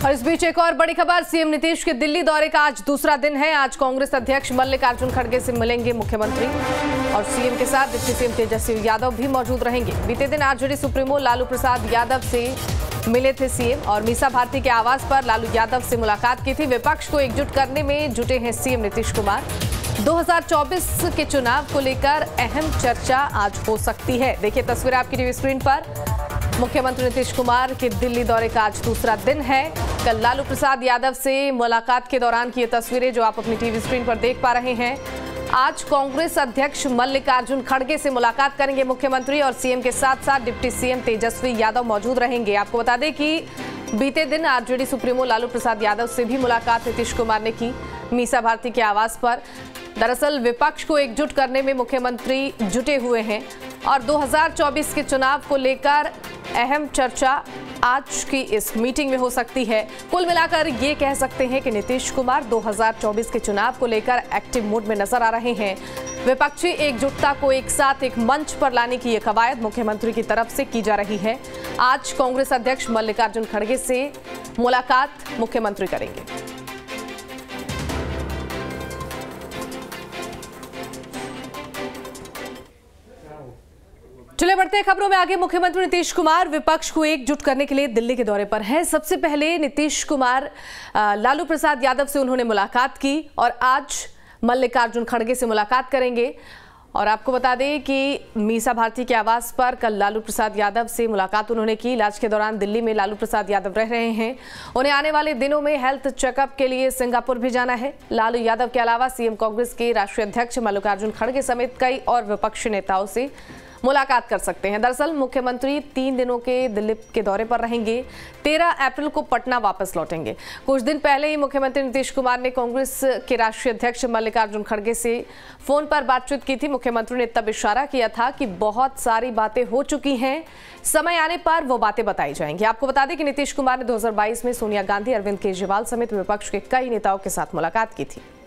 और इस बीच एक और बड़ी खबर, सीएम नीतीश के दिल्ली दौरे का आज दूसरा दिन है। आज कांग्रेस अध्यक्ष मल्लिकार्जुन खड़गे से मिलेंगे मुख्यमंत्री और सीएम के साथ डिप्टी सीएम तेजस्वी यादव भी मौजूद रहेंगे। बीते दिन आरजेडी सुप्रीमो लालू प्रसाद यादव से मिले थे सीएम और मीसा भारती के आवास पर लालू यादव से मुलाकात की थी। विपक्ष को एकजुट करने में जुटे हैं सीएम नीतीश कुमार। 2024 के चुनाव को लेकर अहम चर्चा आज हो सकती है। देखिए तस्वीर आपकी टीवी स्क्रीन पर। मुख्यमंत्री नीतीश कुमार के दिल्ली दौरे का आज दूसरा दिन है। कल लालू प्रसाद यादव से मुलाकात के दौरान की ये तस्वीरें जो आप अपनी टीवी स्क्रीन पर देख पा रहे हैं। आज कांग्रेस अध्यक्ष मल्लिकार्जुन खड़गे से मुलाकात करेंगे मुख्यमंत्री और सीएम के साथ साथ डिप्टी सीएम तेजस्वी यादव मौजूद रहेंगे। आपको बता दें कि बीते दिन आरजेडी सुप्रीमो लालू प्रसाद यादव से भी मुलाकात नीतीश कुमार ने की मीसा भारती के आवास पर। दरअसल विपक्ष को एकजुट करने में मुख्यमंत्री जुटे हुए हैं और 2024 के चुनाव को लेकर अहम चर्चा आज की इस मीटिंग में हो सकती है। कुल मिलाकर ये कह सकते हैं कि नीतीश कुमार 2024 के चुनाव को लेकर एक्टिव मूड में नजर आ रहे हैं। विपक्षी एकजुटता को एक साथ एक मंच पर लाने की ये कवायद मुख्यमंत्री की तरफ से की जा रही है। आज कांग्रेस अध्यक्ष मल्लिकार्जुन खड़गे से मुलाकात मुख्यमंत्री करेंगे। चले बढ़ते हैं खबरों में आगे। मुख्यमंत्री नीतीश कुमार विपक्ष को एकजुट करने के लिए दिल्ली के दौरे पर हैं। सबसे पहले नीतीश कुमार लालू प्रसाद यादव से उन्होंने मुलाकात की और आज मल्लिकार्जुन खड़गे से मुलाकात करेंगे। और आपको बता दें कि मीसा भारती के आवास पर कल लालू प्रसाद यादव से मुलाकात उन्होंने की। इलाज के दौरान दिल्ली में लालू प्रसाद यादव रह रहे हैं। उन्हें आने वाले दिनों में हेल्थ चेकअप के लिए सिंगापुर भी जाना है। लालू यादव के अलावा सीएम कांग्रेस के राष्ट्रीय अध्यक्ष मल्लिकार्जुन खड़गे समेत कई और विपक्षी नेताओं से मुलाकात कर सकते हैं। दरअसल मुख्यमंत्री 3 दिनों के दिल्ली के दौरे पर रहेंगे। 13 अप्रैल को पटना वापस लौटेंगे। कुछ दिन पहले ही मुख्यमंत्री नीतीश कुमार ने कांग्रेस के राष्ट्रीय अध्यक्ष मल्लिकार्जुन खड़गे से फोन पर बातचीत की थी। मुख्यमंत्री ने तब इशारा किया था कि बहुत सारी बातें हो चुकी हैं, समय आने पर वो बातें बताई जाएंगी। आपको बता दें कि नीतीश कुमार ने 2022 में सोनिया गांधी, अरविंद केजरीवाल समेत विपक्ष के कई नेताओं के साथ मुलाकात की थी।